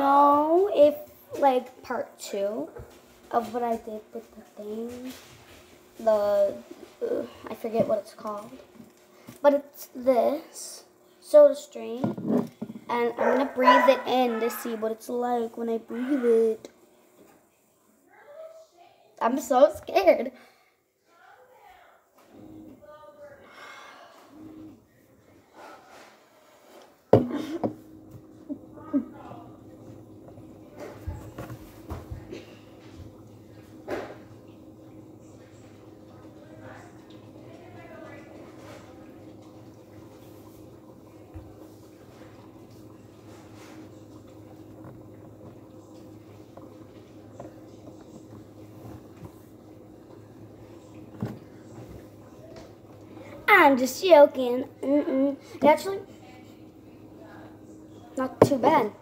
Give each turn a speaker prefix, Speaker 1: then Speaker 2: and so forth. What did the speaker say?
Speaker 1: know if, like, part 2 of what I did with the thing, I forget what it's called, but it's this soda stream, and I'm gonna breathe it in to see what it's like when I breathe it. I'm so scared. I'm just joking. Actually, not too bad.